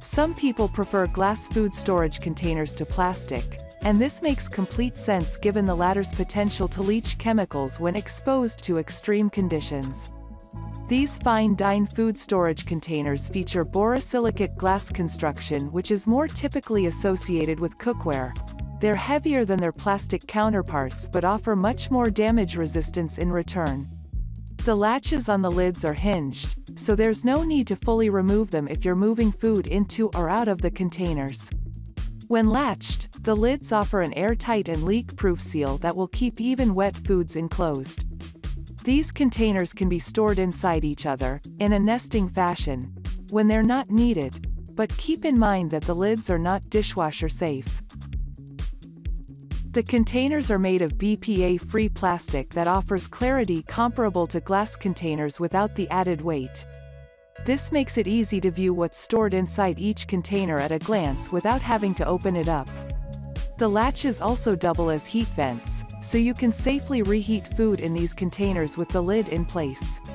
Some people prefer glass food storage containers to plastic, and this makes complete sense given the latter's potential to leach chemicals when exposed to extreme conditions. These fine dine food storage containers feature borosilicate glass construction, which is more typically associated with cookware. They're heavier than their plastic counterparts but offer much more damage resistance in return. The latches on the lids are hinged, so there's no need to fully remove them if you're moving food into or out of the containers. When latched, the lids offer an airtight and leak-proof seal that will keep even wet foods enclosed. These containers can be stored inside each other, in a nesting fashion, when they're not needed, but keep in mind that the lids are not dishwasher safe. The containers are made of BPA-free plastic that offers clarity comparable to glass containers without the added weight. This makes it easy to view what's stored inside each container at a glance without having to open it up. The latches also double as heat vents, so you can safely reheat food in these containers with the lid in place.